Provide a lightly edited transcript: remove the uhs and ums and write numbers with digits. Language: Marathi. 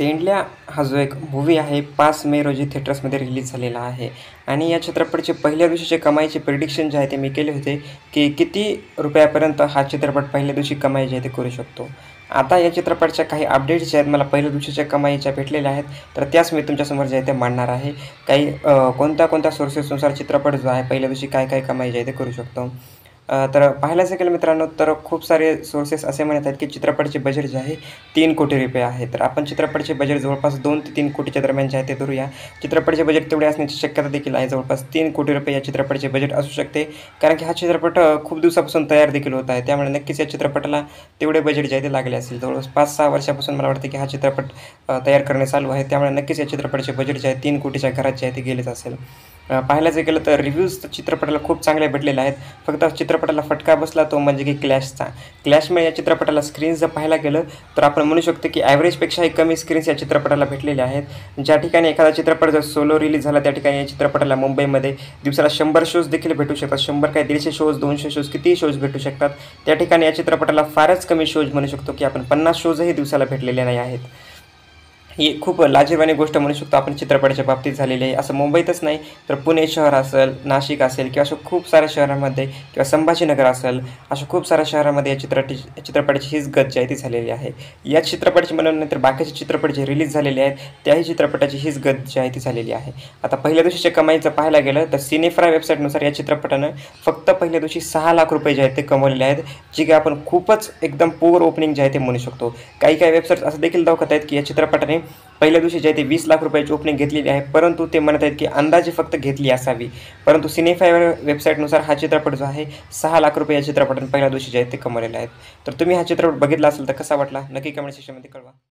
तेंडल्या हा जो एक मूव्ही आहे 5 मे रोजी थिएटर्समध्ये रिलीज झालेला आहे आणि या चित्रपटाचे पहिल्या दिवशीचे कमाईचे प्रिडिक्शन जे आहे ते मी केले होते की किती रुपयापर्यंत हा चित्रपट पहिल्या दिवशी कमाई जे आहे ते करू शकतो. आता या चित्रपटाच्या काही अपडेट्स जे आहेत मला पहिल्या दिवशीच्या कमाईच्या भेटलेल्या आहेत, तर त्याच मी तुमच्यासमोर जे आहे ते मांडणार आहे. काही कोणत्या सोर्सेसनुसार चित्रपट जो आहे पहिल्या दिवशी काय कमाई जे आहे ते करू शकतो. तर पाहायला गेलं मित्रांनो, तर खूप सारे सोर्सेस असे म्हणत आहेत की चित्रपटाचे बजेट जे आहे 3 कोटी रुपये आहे. तर आपण चित्रपटाचे बजेट जवळपास 2 ते 3 कोटीच्या दरम्यान जे आहे ते धरूया. चित्रपटाचे बजेट तेवढे असण्याची शक्यता देखील आहे. जवळपास 3 कोटी रुपये या चित्रपटाचे बजेट असू शकते. कारण की हा चित्रपट खूप दिवसापासून तयार देखील होत आहे. त्यामुळे नक्कीच या चित्रपटाला तेवढे बजेट जे आहे ते लागले असेल. जवळपास 5-6 वर्षापासून मला वाटतं की हा चित्रपट तयार करणे चालू आहे. त्यामुळे नक्कीच या चित्रपटाचे बजेट जे आहे 3 कोटीच्या घरात जे आहे ते गेलेच असेल. पाहायला गेलं तर रिव्ह्यूज चित्रपटाला खूप चांगले भेटलेले आहेत. फक्त चित्रपटाला फटका बसला तो म्हणजे की क्लॅशचा. क्लॅशमुळे या चित्रपटाला स्क्रीन्स जर पाहायला गेलं तर आपण म्हणू शकतो की ॲव्हरेजपेक्षाही कमी स्क्रीन्स या चित्रपटाला भेटलेले आहेत. ज्या ठिकाणी एखादा चित्रपट जर सोलो रिलीज झाला त्या ठिकाणी या चित्रपटाला मुंबईमध्ये दिवसाला 100 शोज देखील भेटू शकतात. 100 काय 150 शोज, 200 शोज, कितीही शोज भेटू शकतात. त्या ठिकाणी या चित्रपटाला फारच कमी शोज म्हणू शकतो की आपण 50 शोजही दिवसाला भेटलेले नाही आहेत. ही खूप लाजिरवाणी गोष्ट म्हणू शकतो आपण चित्रपटाच्या बाबतीत झालेली आहे. असं मुंबईतच नाही तर पुणे शहर असेल, नाशिक असेल किंवा अशा खूप साऱ्या शहरांमध्ये किंवा संभाजीनगर असेल, अशा खूप साऱ्या शहरामध्ये या चित्रपटाची हीच गत जी आहे ती झालेली आहे. या चित्रपटाची म्हणून तर बाकीचे चित्रपट जे रिलीज झालेले आहेत त्याही चित्रपटाची हीच गत जी आहे ती झालेली आहे. आता पहिल्या दिवशीच्या कमाईचं पाहायला गेलं तर सिनेफ्रा वेबसाईटनुसार या चित्रपटानं फक्त पहिल्या दिवशी 6 लाख रुपये जे आहेत ते कमवलेले आहेत, जी काय आपण खूपच एकदम पुअर ओपनिंग जे आहे ते म्हणू शकतो. काही वेबसाईट्स असं देखील दाखवत आहेत की या चित्रपटाने पहिल्या दिवशी जे आहे ते 20 लाख रुपयाची ओपनिंग घेतलेली आहे, परंतु ते म्हणत आहेत की अंदाजे फक्त घेतली असावी. परंतु सिनेफाय वेबसाईटनुसार हा चित्रपट जो आहे 6 लाख रुपये या चित्रपटाने पहिल्या दिवशी जे आहेत ते कमवलेले आहेत. तर तुम्ही हा चित्रपट बघितला असेल तर कसा वाटला नक्की कमेंट सेक्शनमध्ये कळवा.